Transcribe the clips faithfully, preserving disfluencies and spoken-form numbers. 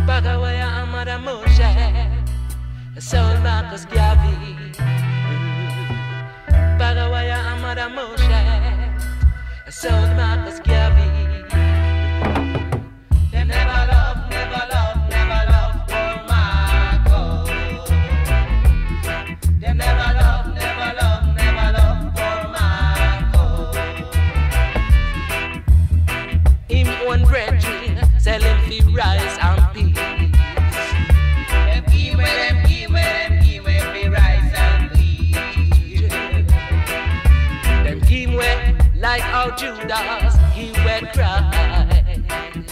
Bagawaya Amada Moshe, Soul Marcus Garvey. Bagawaya Amada Moshe, Soul Marcus Garvey. They never love, never love, never love for Marco. They never love, never love, never love for Marco. Him one brethren, sell him fi rice and peas. Them give me, them give me, them give me fi rice and peas. Them give me like how Judas he were Christ.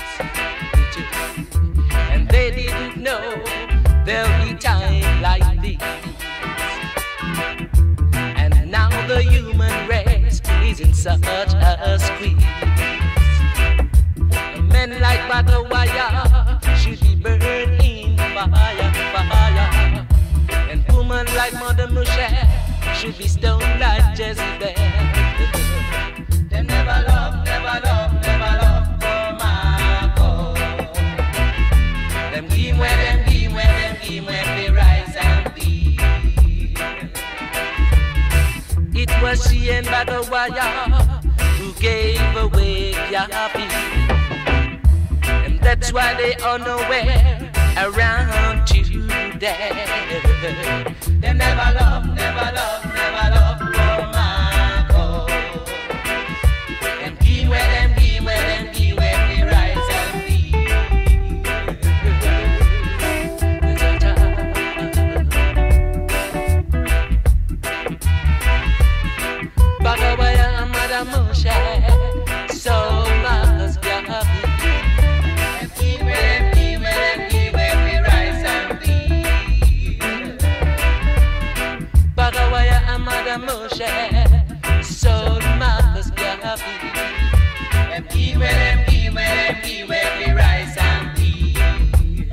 And they didn't know there'll be time like this. And now the human race is in such a squeeze. Men like Bagawaya should be burned in fire, fire. And women like Mother Moshe should be stoned like Jezebel. They never love, never love, never love for Marco. Them give where them give where them give where they rise and peace. It was she and Bagawaya who gave away Yapi. That's why they are nowhere around today. They never love, never love, never love for Marco. Them give where them give where them give where we rise and be. Bagawaya Amada Moshe, Soul Marcus Garvey. Bagawaya Amada Moshe, Soul Marcus Garvey. Them give me, them give me, them give me the rice and peas.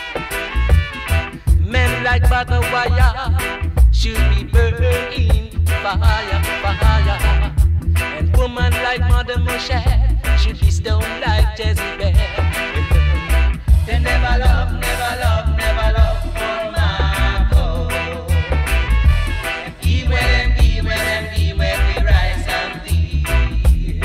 Men like Bagawaya should be burned in fire, fire. And women like Mother Moshe should be stoned like Jezebel. They never love, never love, never love for Marco. Them give where them give where them give where we rise and peace.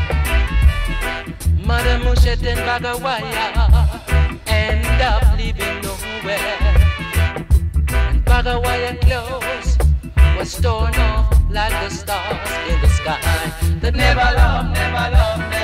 Mother Moshe and Bagawaya end up living nowhere. And Bagawaya clothes was torn off like the stars in the sky. That never love, never love, never